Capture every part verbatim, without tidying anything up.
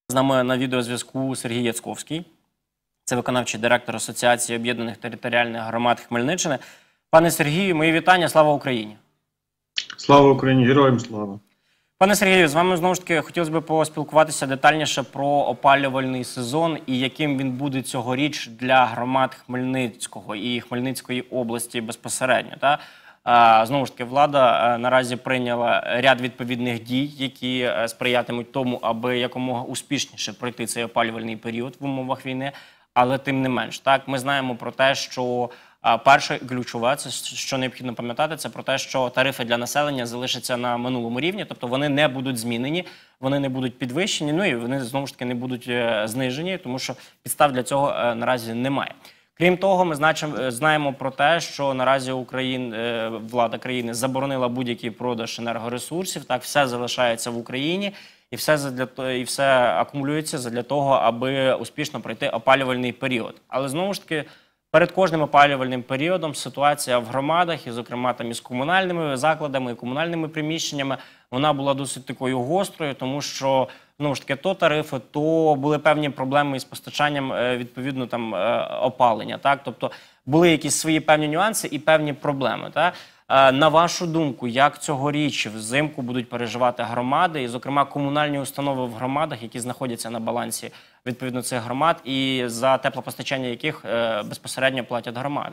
З нами на відеозв'язку Сергій Яцковський. Це виконавчий директор Асоціації об'єднаних територіальних громад Хмельниччини. Пане Сергію, мої вітання. Слава Україні! Слава Україні! Героям слава! Пане Сергію, з вами знову ж таки хотілося б поспілкуватися детальніше про опалювальний сезон і яким він буде цьогоріч для громад Хмельницького і Хмельницької області безпосередньо. Та? Знову ж таки, влада наразі прийняла ряд відповідних дій, які сприятимуть тому, аби якомога успішніше пройти цей опалювальний період в умовах війни. Але тим не менш, так, ми знаємо про те, що перше ключове, це що необхідно пам'ятати, це про те, що тарифи для населення залишаться на минулому рівні, тобто вони не будуть змінені, вони не будуть підвищені, ну і вони знову ж таки не будуть знижені, тому що підстав для цього наразі немає. Крім того, ми знаємо про те, що наразі Україна, влада країни заборонила будь-який продаж енергоресурсів, так, все залишається в Україні і все, задля, і все акумулюється для того, аби успішно пройти опалювальний період. Але знову ж таки, перед кожним опалювальним періодом ситуація в громадах, і зокрема там із комунальними закладами, і комунальними приміщеннями, вона була досить такою гострою, тому що, знову ж таки, то тарифи, то були певні проблеми із постачанням, відповідно, там, опалення, так? Тобто були якісь свої певні нюанси і певні проблеми, так? На вашу думку, як цьогоріч взимку будуть переживати громади, і, зокрема, комунальні установи в громадах, які знаходяться на балансі, відповідно, цих громад, і за теплопостачання яких безпосередньо платять громади?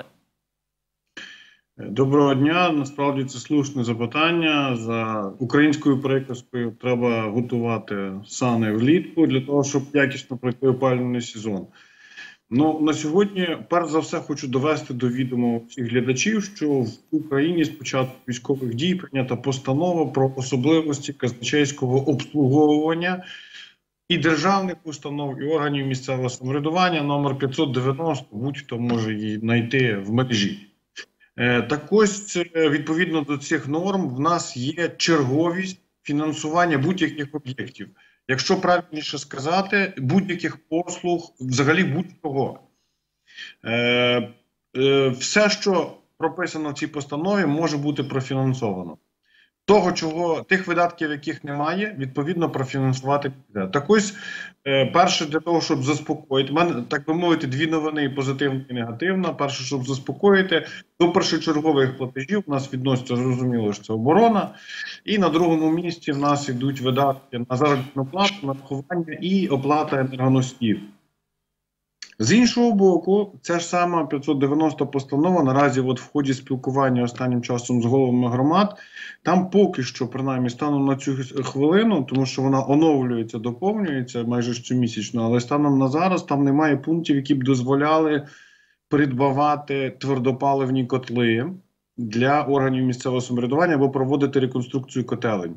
Доброго дня. Насправді це слушне запитання. За українською приказкою треба готувати сани влітку для того, щоб якісно пройти опалювальний сезон. Ну, на сьогодні, перш за все, хочу довести до відома всіх глядачів, що в Україні з початку військових дій прийнята постанова про особливості казначейського обслуговування і державних установ, і органів місцевого самоврядування номер п'ятсот дев'яносто, будь-хто може її знайти в мережі. Так ось, відповідно до цих норм, в нас є черговість фінансування будь-яких об'єктів. Якщо правильніше сказати, будь-яких послуг, взагалі будь-кого. Е, е, все, що прописано в цій постанові, може бути профінансовано. Того, чого, тих видатків, яких немає, відповідно профінансувати. Так ось, е, перше для того, щоб заспокоїти, в мене, так би мовити, дві новини, і позитивна і негативна. Перше, щоб заспокоїти, до першочергових платежів у нас відноситься, зрозуміло, що це оборона. І на другому місці в нас йдуть видатки на заробітну плату, на рахування і оплата енергоносіїв. З іншого боку, ця ж сама п'ятсот дев'яноста постанова, наразі от в ході спілкування останнім часом з головами громад, там поки що, принаймні, станом на цю хвилину, тому що вона оновлюється, доповнюється майже щомісячно, але станом на зараз там немає пунктів, які б дозволяли придбавати твердопаливні котли для органів місцевого самоврядування або проводити реконструкцію котелень.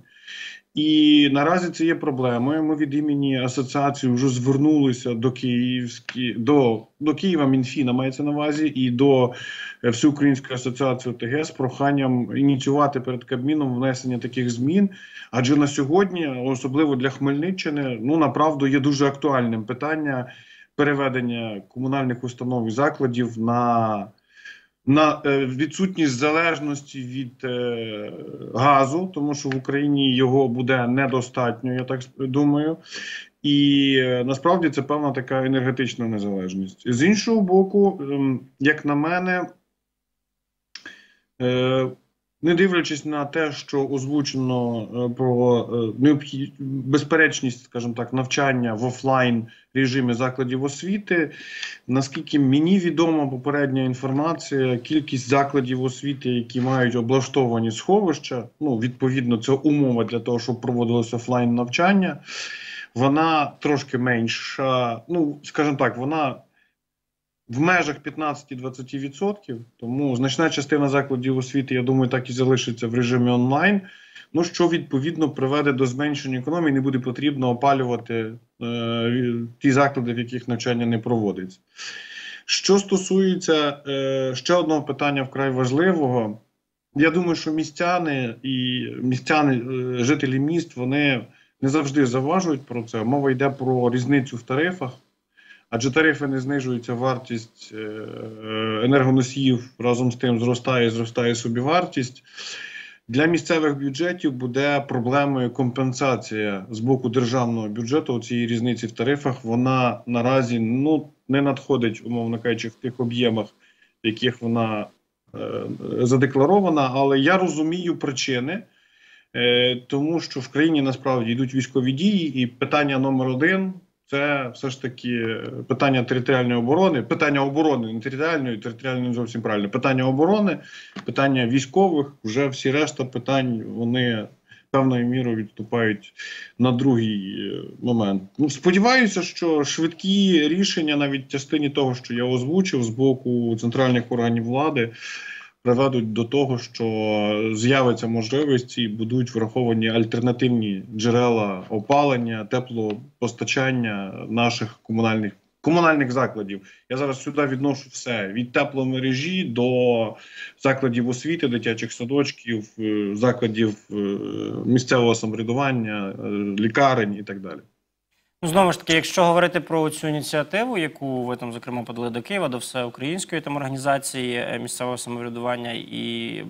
І наразі це є проблемою. Ми від імені асоціації вже звернулися до Київські, до, до Києва, Мінфіна мається на увазі, і до Всеукраїнської асоціації ОТГ з проханням ініціювати перед Кабміном внесення таких змін. Адже на сьогодні, особливо для Хмельниччини, ну, направду є дуже актуальним питання переведення комунальних установ і закладів на на е, відсутність залежності від е, газу, тому що в Україні його буде недостатньо, я так думаю. І е, насправді це певна така енергетична незалежність. З іншого боку, е, як на мене, е, не дивлячись на те, що озвучено е, про е, необхід... безперечність, скажімо так, навчання в офлайн режимі закладів освіти, наскільки мені відома попередня інформація, кількість закладів освіти, які мають облаштовані сховища, ну, відповідно, це умова для того, щоб проводилося офлайн навчання, вона трошки менша, ну, скажімо так, вона в межах п'ятнадцять-двадцять відсотків, тому значна частина закладів освіти, я думаю, так і залишиться в режимі онлайн, ну, що відповідно приведе до зменшення економії, не буде потрібно опалювати е, ті заклади, в яких навчання не проводиться. Що стосується е, ще одного питання вкрай важливого, я думаю, що містяни і містяни, е, жителі міст, вони не завжди заважують про це. Мова йде про різницю в тарифах. Адже тарифи не знижуються, вартість енергоносіїв разом з тим зростає і зростає собівартість. Для місцевих бюджетів буде проблемою компенсація з боку державного бюджету цієї різниці в тарифах. Вона наразі ну, не надходить, умовно кажучи, в тих об'ємах, в яких вона е, задекларована. Але я розумію причини, е, тому що в країні насправді йдуть військові дії, і питання номер один – це все ж таки питання територіальної оборони, питання оборони, не територіальної, територіальної зовсім правильно, питання оборони, питання військових, вже всі решта питань, вони певною мірою відступають на другий момент. Ну, сподіваюся, що швидкі рішення, навіть в частині того, що я озвучив, з боку центральних органів влади, приведуть до того, що з'явиться можливість і будуть враховані альтернативні джерела опалення, теплопостачання наших комунальних комунальних закладів. Я зараз сюди відношу все. Від тепломережі до закладів освіти, дитячих садочків, закладів місцевого самоврядування, лікарень і так далі. Ну, знову ж таки, якщо говорити про цю ініціативу, яку ви там, зокрема, подали до Києва, до всеукраїнської там організації місцевого самоврядування, і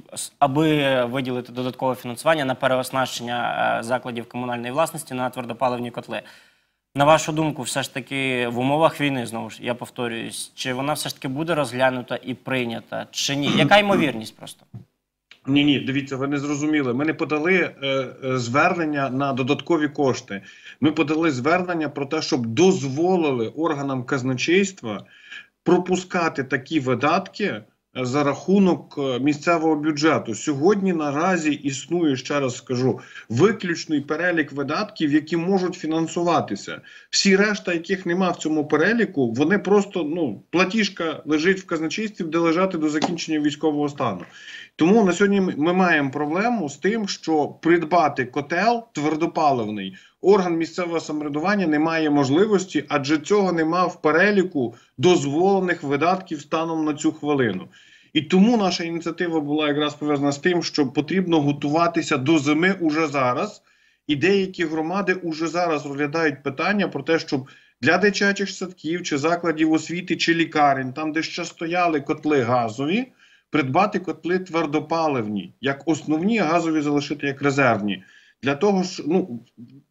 аби виділити додаткове фінансування на переоснащення закладів комунальної власності на твердопаливні котли. На вашу думку, все ж таки в умовах війни, знову ж, я повторююсь, чи вона все ж таки буде розглянута і прийнята, чи ні? Яка ймовірність просто? Ні-ні, дивіться, ви не зрозуміли. Ми не подали е, е, звернення на додаткові кошти. Ми подали звернення про те, щоб дозволили органам казначейства пропускати такі видатки за рахунок місцевого бюджету. Сьогодні наразі існує, ще раз скажу, виключний перелік видатків, які можуть фінансуватися. Всі решта, яких нема в цьому переліку, вони просто, ну, платіжка лежить в казначействі, де лежати до закінчення військового стану. Тому на сьогодні ми маємо проблему з тим, що придбати котел твердопаливний орган місцевого самоврядування не має можливості, адже цього нема в переліку дозволених видатків станом на цю хвилину. І тому наша ініціатива була якраз пов'язана з тим, що потрібно готуватися до зими уже зараз. І деякі громади уже зараз розглядають питання про те, щоб для дитячих садків, чи закладів освіти, чи лікарень, там де ще стояли котли газові, придбати котли твердопаливні, як основні, а газові залишити як резервні. Для того, що, ну,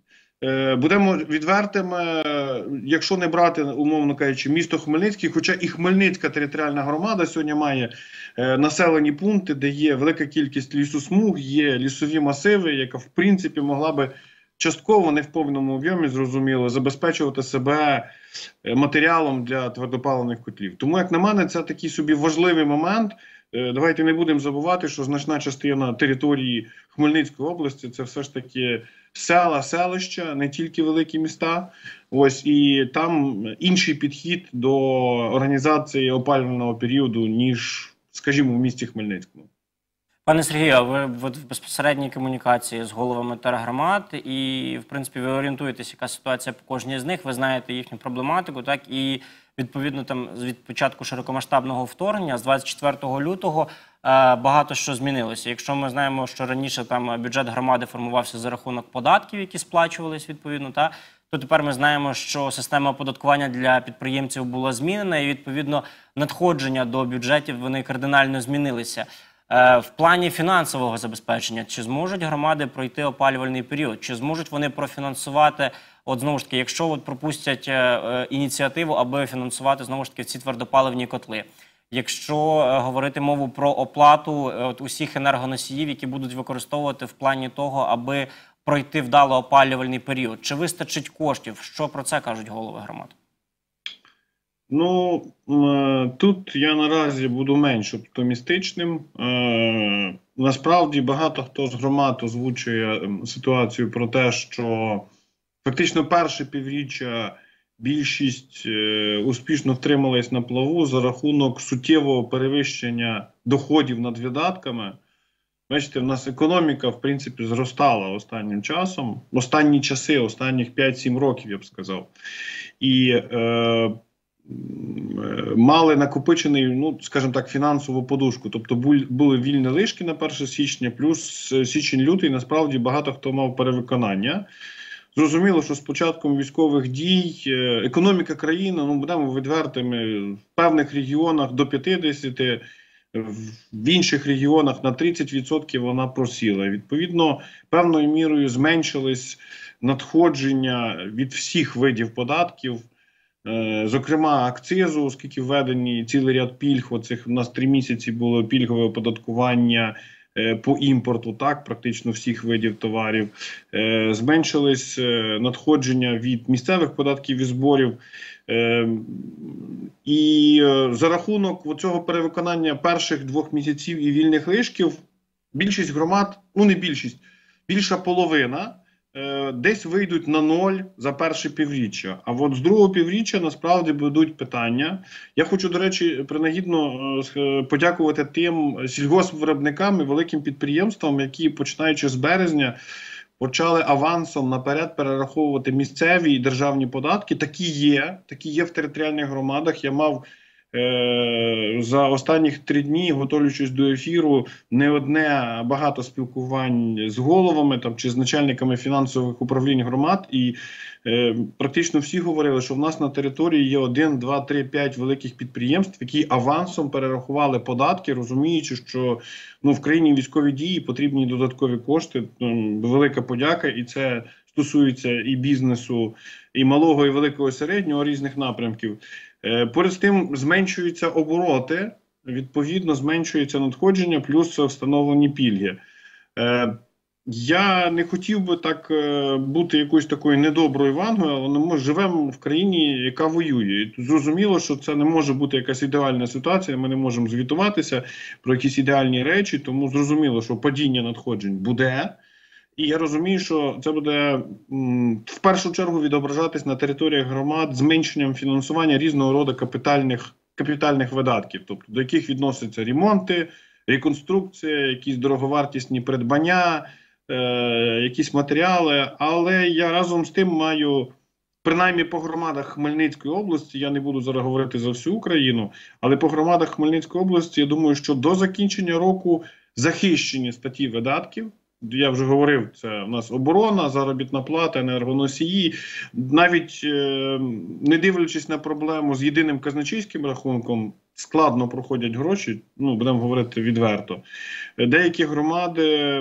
е, будемо відвертими, якщо не брати, умовно кажучи, місто Хмельницький, хоча і Хмельницька територіальна громада сьогодні має е, населені пункти, де є велика кількість лісосмуг, є лісові масиви, яка в принципі могла би частково, не в повному об'ємі, зрозуміло, забезпечувати себе матеріалом для твердопаливних котлів. Тому, як на мене, це такий собі важливий момент. Давайте не будемо забувати, що значна частина території Хмельницької області – це все ж таки села, селища, не тільки великі міста. Ось, і там інший підхід до організації опалювального періоду, ніж, скажімо, в місті Хмельницькому. Пане Сергію, ви, ви в безпосередній комунікації з головами тергромад і, в принципі, ви орієнтуєтесь, яка ситуація по кожній з них, ви знаєте їхню проблематику, так, і відповідно там від початку широкомасштабного вторгнення, з двадцять четвертого лютого, е, багато що змінилося. Якщо ми знаємо, що раніше там бюджет громади формувався за рахунок податків, які сплачувались відповідно, та, то тепер ми знаємо, що система оподаткування для підприємців була змінена і, відповідно, надходження до бюджетів, вони кардинально змінилися. В плані фінансового забезпечення, чи зможуть громади пройти опалювальний період, чи зможуть вони профінансувати, от знову ж таки, якщо от пропустять е, ініціативу, аби фінансувати знову ж таки ці твердопаливні котли. Якщо е, говорити мову про оплату е, от усіх енергоносіїв, які будуть використовувати в плані того, аби пройти вдало опалювальний період, чи вистачить коштів? Що про це кажуть голови громад? Ну, тут я наразі буду менш оптимістичним. Насправді багато хто з громад озвучує ситуацію про те, що фактично перше півріччя більшість успішно втрималась на плаву за рахунок суттєвого перевищення доходів над видатками. Бачите, в нас економіка, в принципі, зростала останнім часом, останні часи, останніх п'ять-сім років, я б сказав. І е, мали накопичений, ну, скажімо так, фінансову подушку. Тобто були вільні лишки на перше січня, плюс січень-лютий, насправді, багато хто мав перевиконання. Зрозуміло, що з початком військових дій економіка країни, ну, будемо відвертими, в певних регіонах до п'ятдесят в інших регіонах на тридцять відсотків вона просіла. Відповідно, певною мірою зменшились надходження від всіх видів податків, зокрема акцизу, оскільки введені цілий ряд пільг. Оцих у нас три місяці було пільгове оподаткування по імпорту, так, практично всіх видів товарів. Зменшились надходження від місцевих податків і зборів. І за рахунок цього перевиконання перших двох місяців і вільних лишків більшість громад, ну не більшість, більша половина десь вийдуть на ноль за перше півріччя. А от з другого півріччя насправді будуть питання. Я хочу, до речі, принагідно подякувати тим сільгоспвиробникам і великим підприємствам, які, починаючи з березня, почали авансом наперед перераховувати місцеві і державні податки. Такі є, такі є в територіальних громадах. Я мав е- за останніх три дні, готуючись до ефіру, не одне, а багато спілкувань з головами там, чи з начальниками фінансових управлінь громад. І е- практично всі говорили, що в нас на території є один, два, три, п'ять великих підприємств, які авансом перерахували податки, розуміючи, що ну, в країні військові дії потрібні додаткові кошти. Велика подяка, і це стосується і бізнесу, і малого, і великого, і середнього, різних напрямків. Поряд з тим зменшуються обороти, відповідно зменшується надходження, плюс встановлені пільги. Я не хотів би так бути якоюсь такою недоброю вангою, але ми живемо в країні, яка воює. І зрозуміло, що це не може бути якась ідеальна ситуація, ми не можемо звітуватися про якісь ідеальні речі, тому зрозуміло, що падіння надходжень буде. І я розумію, що це буде м, в першу чергу відображатись на територіях громад зменшенням фінансування різного роду капітальних, капітальних видатків, тобто до яких відносяться ремонти, реконструкція, якісь дороговартісні придбання, е, якісь матеріали. Але я разом з тим маю, принаймні по громадах Хмельницької області, я не буду зараз говорити за всю Україну, але по громадах Хмельницької області, я думаю, що до закінчення року захищені статті видатків. Я вже говорив, це у нас оборона, заробітна плата, енергоносії. Навіть е, не дивлячись на проблему з єдиним казначейським рахунком, складно проходять гроші, ну, будемо говорити відверто. Деякі громади е,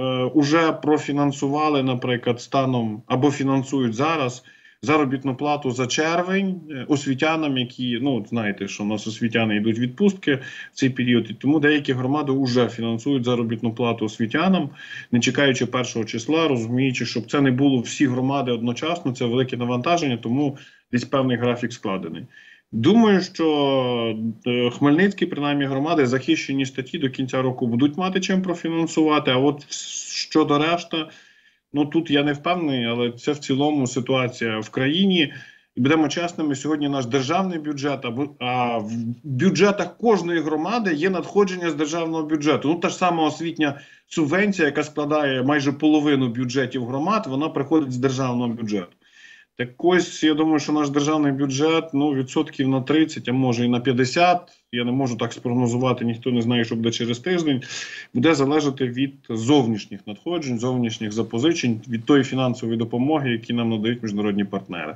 уже профінансували, наприклад, станом, або фінансують зараз заробітну плату за червень освітянам, які, ну, знаєте, що у нас освітяни йдуть в відпустки в цей період, і тому деякі громади вже фінансують заробітну плату освітянам, не чекаючи першого числа, розуміючи, щоб це не було всі громади одночасно, це велике навантаження, тому десь певний графік складений. Думаю, що Хмельницькі, принаймні, громади захищені статті до кінця року будуть мати чим профінансувати, а от щодо решта, ну, тут я не впевнений, але це в цілому ситуація в країні. І будемо чесними, сьогодні наш державний бюджет, а в бюджетах кожної громади є надходження з державного бюджету. Ну, та ж сама освітня субвенція, яка складає майже половину бюджетів громад, вона приходить з державного бюджету. Так ось, я думаю, що наш державний бюджет, ну, відсотків на тридцять, а може і на п'ятдесят, я не можу так спрогнозувати, ніхто не знає, що буде через тиждень, буде залежати від зовнішніх надходжень, зовнішніх запозичень, від тої фінансової допомоги, які нам надають міжнародні партнери.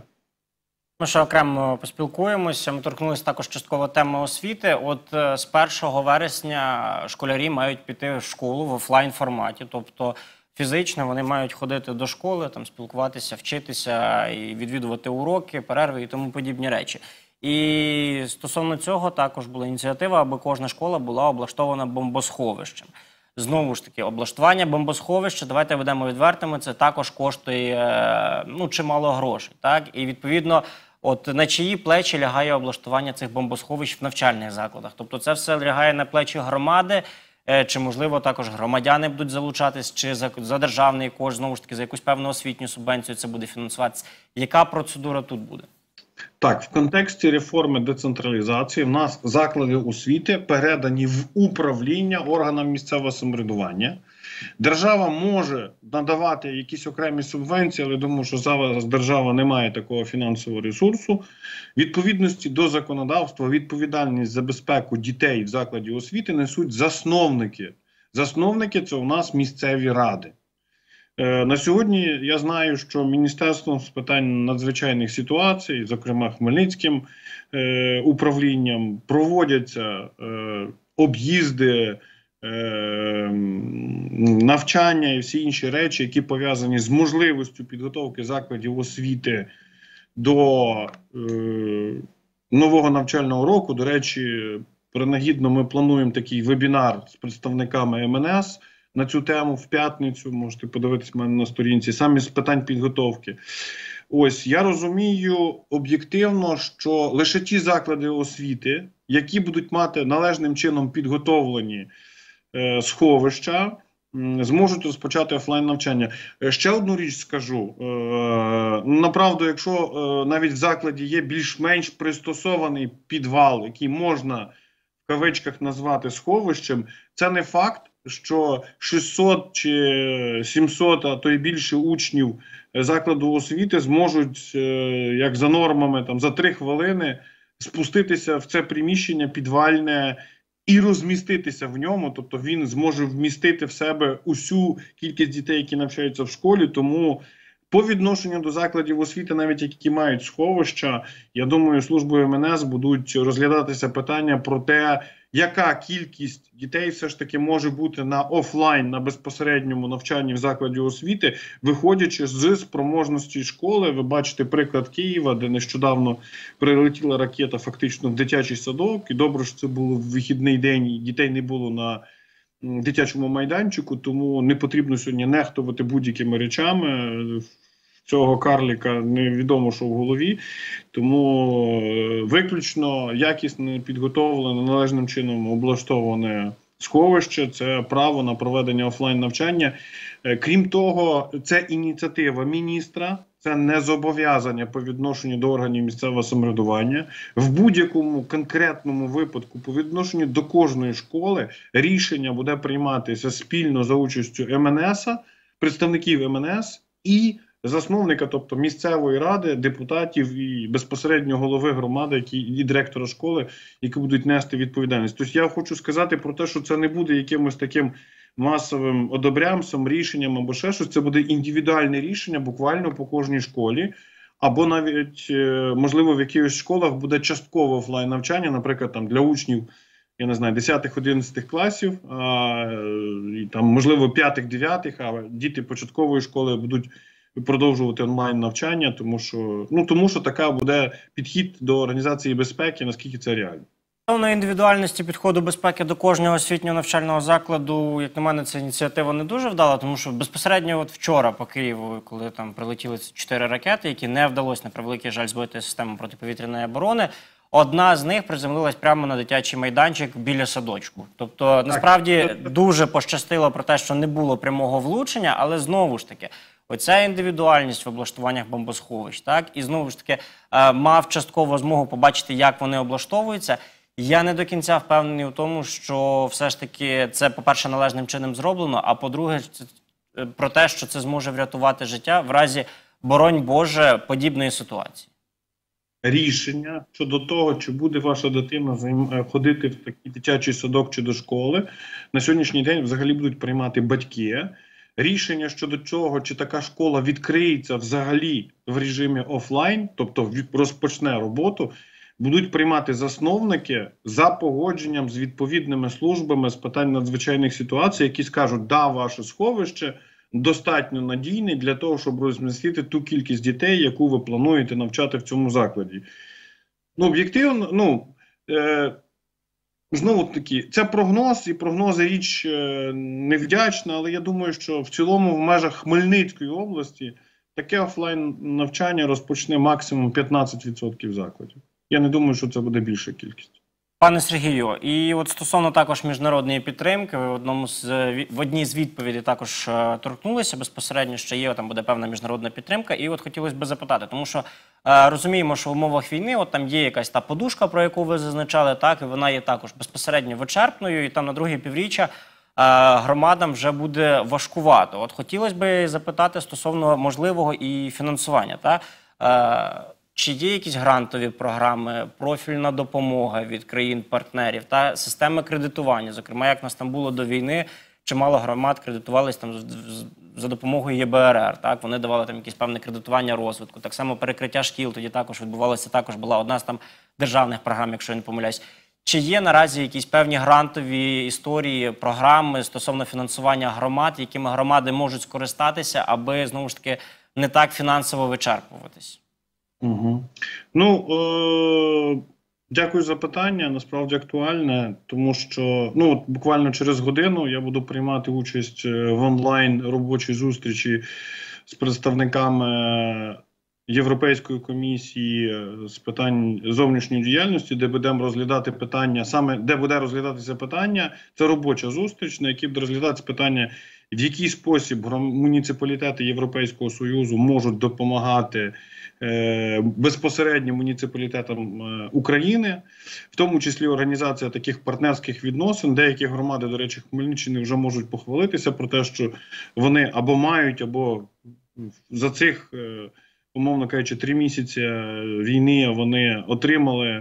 Ми ще окремо поспілкуємося. Ми торкнулися також частково теми освіти. От з першого вересня школярі мають піти в школу в офлайн форматі, тобто фізично вони мають ходити до школи, там спілкуватися, вчитися і відвідувати уроки, перерви і тому подібні речі. І стосовно цього також була ініціатива, аби кожна школа була облаштована бомбосховищем. Знову ж таки, облаштування бомбосховища, давайте будемо відвертими, це також коштує, ну, чимало грошей, так? І відповідно, от на чиї плечі лягає облаштування цих бомбосховищ в навчальних закладах? Тобто це все лягає на плечі громади, чи, можливо, також громадяни будуть залучатись, чи за, за державний кошт, знову ж таки, за якусь певну освітню субвенцію це буде фінансуватися. Яка процедура тут буде? Так, в контексті реформи децентралізації в нас заклади освіти передані в управління органам місцевого самоврядування. Держава може надавати якісь окремі субвенції, але думаю, що зараз держава не має такого фінансового ресурсу. Відповідності до законодавства, відповідальність за безпеку дітей в закладі освіти несуть засновники. Засновники – це у нас місцеві ради. На сьогодні я знаю, що Міністерством з питань надзвичайних ситуацій, зокрема Хмельницьким е, управлінням, проводяться е, об'їзди, навчання і всі інші речі, які пов'язані з можливістю підготовки закладів освіти до е, нового навчального року. До речі, принагідно ми плануємо такий вебінар з представниками ем ен ес на цю тему в п'ятницю, можете подивитися в мене на сторінці, саме з питань підготовки. Ось, я розумію об'єктивно, що лише ті заклади освіти, які будуть мати належним чином підготовлені е, сховища, м, зможуть розпочати офлайн навчання. Е, ще одну річ скажу. Е, направду, якщо е, навіть в закладі є більш-менш пристосований підвал, який можна в кавичках назвати сховищем, це не факт, що шістсот чи сімсот, а то й більше учнів закладу освіти зможуть, е, як за нормами, там, за три хвилини спуститися в це приміщення підвальне і розміститися в ньому. Тобто він зможе вмістити в себе усю кількість дітей, які навчаються в школі. Тому по відношенню до закладів освіти, навіть які мають сховища, я думаю, службою ем ен ес будуть розглядатися питання про те, яка кількість дітей все ж таки може бути на офлайн, на безпосередньому навчанні в закладі освіти, виходячи з спроможності школи. Ви бачите приклад Києва, де нещодавно прилетіла ракета фактично в дитячий садок. І добре, що це було в вихідний день, і дітей не було на дитячому майданчику, тому не потрібно сьогодні нехтувати будь-якими речами. Цього карліка невідомо, що в голові. Тому виключно якісно підготовлене, належним чином облаштоване сховище – це право на проведення офлайн-навчання. Крім того, це ініціатива міністра, це не зобов'язання по відношенню до органів місцевого самоврядування. В будь-якому конкретному випадку по відношенню до кожної школи рішення буде прийматися спільно за участю ем ен ес, представників ем ен ес і засновника, тобто місцевої ради, депутатів і безпосередньо голови громади, які, і директора школи, які будуть нести відповідальність. Тобто я хочу сказати про те, що це не буде якимось таким масовим одобрямсом, рішенням або ще щось. Це буде індивідуальне рішення буквально по кожній школі. Або навіть, можливо, в якихось школах буде часткове офлайн навчання, наприклад, там для учнів, я не знаю, десятих-одинадцятих класів, а, і, там, можливо, п'ятих-дев'ятих, а діти початкової школи будуть продовжувати онлайн навчання, тому що, ну, тому що така буде підхід до організації безпеки, наскільки це реально. Стосовно індивідуальності підходу безпеки до кожного освітнього навчального закладу, як на мене, ця ініціатива не дуже вдала, тому що безпосередньо от вчора по Києву, коли там прилетіли чотири ракети, які не вдалося, на превеликий жаль, збити систему протиповітряної оборони, одна з них приземлилась прямо на дитячий майданчик біля садочку. Тобто, насправді, дуже пощастило про те, що не було прямого влучення, але знову ж таки, оця індивідуальність в облаштуваннях бомбосховищ, так, і знову ж таки е, мав частково змогу побачити, як вони облаштовуються. Я не до кінця впевнений у тому, що все ж таки це, по-перше, належним чином зроблено, а по-друге, про те, що це зможе врятувати життя в разі, боронь Боже, подібної ситуації. Рішення щодо того, чи буде ваша дитина ходити в такий дитячий садок чи до школи, на сьогоднішній день взагалі будуть приймати батьки. Рішення щодо чого, чи така школа відкриється взагалі в режимі офлайн, тобто розпочне роботу, будуть приймати засновники за погодженням з відповідними службами з питань надзвичайних ситуацій, які скажуть, да, ваше сховище достатньо надійне для того, щоб розмістити ту кількість дітей, яку ви плануєте навчати в цьому закладі. Ну, об'єктивно, ну, е, знову таки, це прогноз, і прогнози річ е, невдячна, але я думаю, що в цілому в межах Хмельницької області таке офлайн навчання розпочне максимум п'ятнадцять відсотків закладів. Я не думаю, що це буде більша кількість. Пане Сергію, і от стосовно також міжнародної підтримки, ви в, одному з, в одній з відповідей також е, торкнулися безпосередньо, що є, там буде певна міжнародна підтримка, і от хотілося б запитати, тому що е, розуміємо, що в умовах війни от там є якась та подушка, про яку ви зазначали, так, і вона є також безпосередньо вичерпною, і там на друге півріччя е, громадам вже буде важкувато. От хотілося б запитати стосовно можливого і фінансування, так? Е, Чи є якісь грантові програми, профільна допомога від країн-партнерів та системи кредитування? Зокрема, як в нас там було до війни, чимало громад кредитувалися там за допомогою є бе ер ер, так? Вони давали там якесь певне кредитування розвитку. Так само перекриття шкіл тоді також відбувалося, також була одна з там державних програм, якщо я не помиляюсь. Чи є наразі якісь певні грантові історії, програми стосовно фінансування громад, якими громади можуть скористатися, аби, знову ж таки, не так фінансово вичерпуватись? Угу. Ну, е дякую за питання, насправді актуальне, тому що ну, от буквально через годину я буду приймати участь в онлайн робочій зустрічі з представниками Європейської комісії з питань зовнішньої діяльності, де будемо розглядати питання, саме де буде розглядатися питання, це робоча зустріч, на якій буде розглядатися питання, в який спосіб муніципалітети Європейського Союзу можуть допомагати е, безпосередньо муніципалітетам е, України, в тому числі організація таких партнерських відносин. Деякі громади, до речі, Хмельниччини вже можуть похвалитися про те, що вони або мають, або за цих, е, умовно кажучи, три місяці війни вони отримали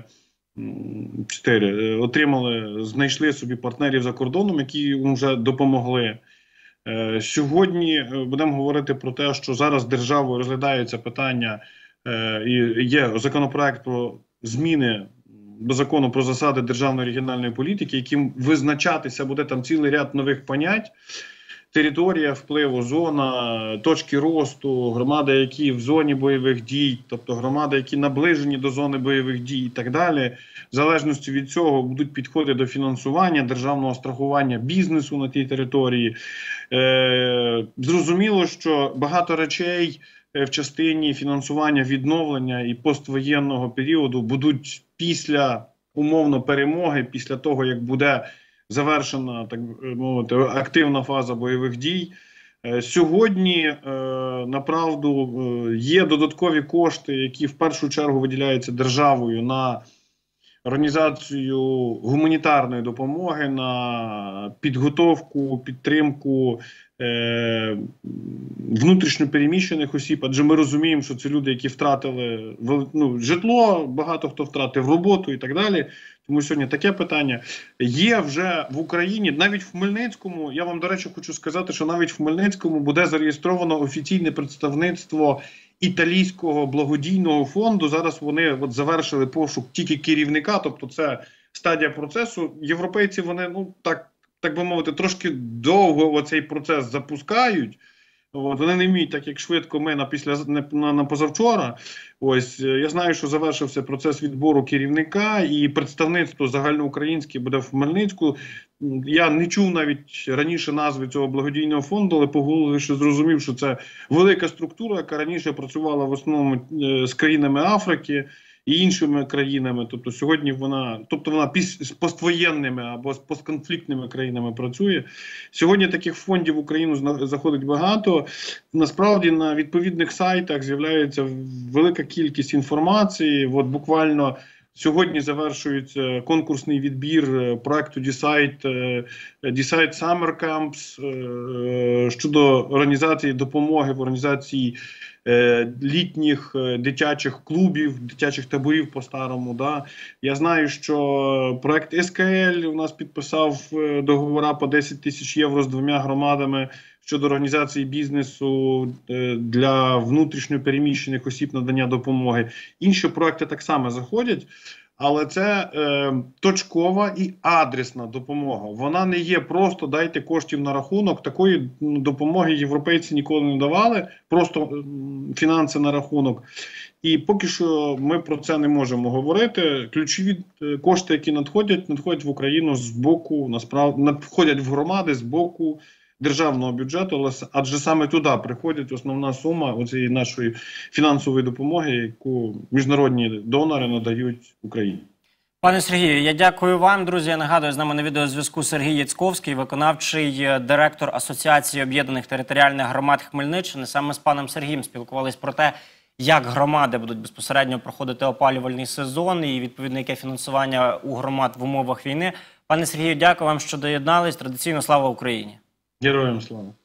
чотири, отримали, знайшли собі партнерів за кордоном, які їм вже допомогли. Сьогодні будемо говорити про те, що зараз державою розглядається питання, і є законопроект про зміни до закону про засади державної регіональної політики, яким визначатися буде там цілий ряд нових понять. Територія впливу, зона, точки росту, громади, які в зоні бойових дій, тобто громади, які наближені до зони бойових дій і так далі. В залежності від цього будуть підходи до фінансування, державного страхування бізнесу на тій території. Е, зрозуміло, що багато речей в частині фінансування відновлення і поствоєнного періоду будуть після умовно перемоги, після того, як буде завершена, так мовити, активна фаза бойових дій. Сьогодні, направду, є додаткові кошти, які в першу чергу виділяються державою на організацію гуманітарної допомоги, на підготовку, підтримку е, внутрішньопереміщених осіб, адже ми розуміємо, що це люди, які втратили ну, житло, багато хто втратив роботу і так далі. Тому сьогодні таке питання. Є вже в Україні, навіть в Хмельницькому, я вам, до речі, хочу сказати, що навіть в Хмельницькому буде зареєстровано офіційне представництво італійського благодійного фонду. Зараз вони от завершили пошук тільки керівника, тобто це стадія процесу. Європейці, вони, ну так, так би мовити, трошки довго цей процес запускають. От, вони не вміють так, як швидко ми на, після, на, на позавчора. Ось, я знаю, що завершився процес відбору керівника і представництво загальноукраїнське буде в Хмельницьку. Я не чув навіть раніше назви цього благодійного фонду, але поголовивши зрозумів, що це велика структура, яка раніше працювала в основному з країнами Африки і іншими країнами. Тобто сьогодні вона, тобто вона з поствоєнними або з постконфліктними країнами працює. Сьогодні таких фондів в Україну заходить багато. Насправді на відповідних сайтах з'являється велика кількість інформації. От буквально сьогодні завершується конкурсний відбір проекту Decide, Decide Summer Camps щодо організації допомоги в організації літніх дитячих клубів, дитячих таборів по-старому. Да? Я знаю, що проект ес ка ель у нас підписав договори по десять тисяч євро з двома громадами щодо організації бізнесу для внутрішньопереміщених осіб надання допомоги. Інші проекти так само заходять. Але це е, точкова і адресна допомога. Вона не є просто дайте коштів на рахунок. Такої допомоги європейці ніколи не давали, просто е, фінанси на рахунок. І поки що ми про це не можемо говорити. Ключові кошти, які надходять, надходять в Україну з боку, насправді, надходять в громади з боку державного бюджету, адже саме туди приходить основна сума оцієї нашої фінансової допомоги, яку міжнародні донори надають Україні. Пане Сергію, я дякую вам. Друзі, я нагадую, з нами на відеозв'язку Сергій Яцьковський, виконавчий директор Асоціації об'єднаних територіальних громад Хмельниччини. Саме з паном Сергієм спілкувались про те, як громади будуть безпосередньо проходити опалювальний сезон і, відповідно, яке фінансування у громад в умовах війни. Пане Сергію, дякую вам, що доєднались. Традиційно слава Україні! Героям слава!